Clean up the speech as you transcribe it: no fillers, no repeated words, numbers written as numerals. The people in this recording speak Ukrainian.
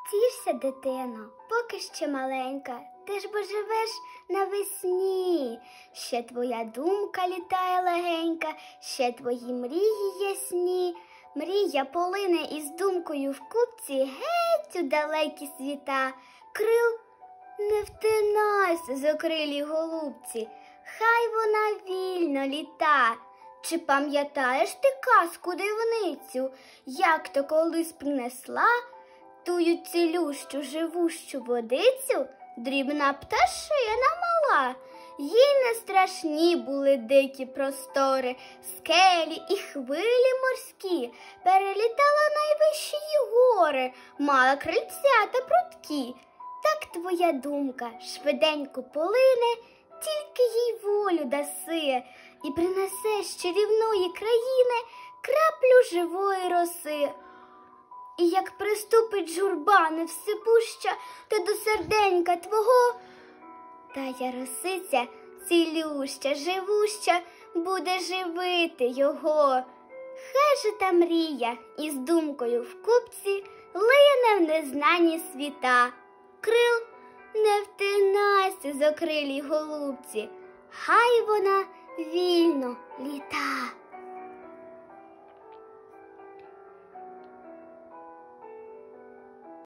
Тішся, дитино, поки ще маленька, ти ж бо живеш навесні. Ще твоя думка літає легенька, ще твої мрії ясні. Мрія полине із думкою в купці геть у далекі світа. Крил не втинайся, закрилій голубці, хай вона вільно літа. Чи пам'ятаєш ти казку дивницю, як то колись принесла тую цілющу живущу водицю дрібна пташина мала? Їй не страшні були дикі простори, скелі і хвилі морські, перелітала найвищі гори, мала крильця та прудкі. Так твоя думка швиденько полине, тільки їй волю даси, і принесе з чарівної країни краплю живої роси. І як приступить журба невсипуща, то до серденька твого тая росиця цілюща, живуща, буде живити його. Хай же та мрія із думкою в купці лине в незнані світа. Крил не втинайся, закрилій голубці, хай вона вільно літа.